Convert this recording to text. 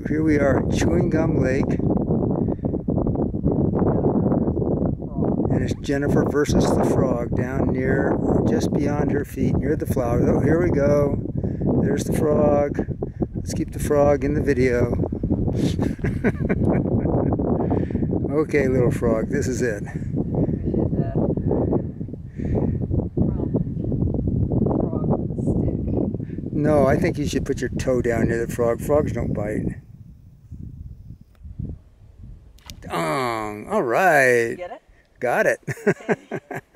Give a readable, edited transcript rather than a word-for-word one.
Here we are at Chewing Gum Lake. And it's Jennifer versus the frog down near, just beyond her feet, near the flowers. Oh, here we go. There's the frog. Let's keep the frog in the video. Okay, little frog, this is it. No, I think you should put your toe down near the frog. Frogs don't bite. All right. Get it? Got it. Okay.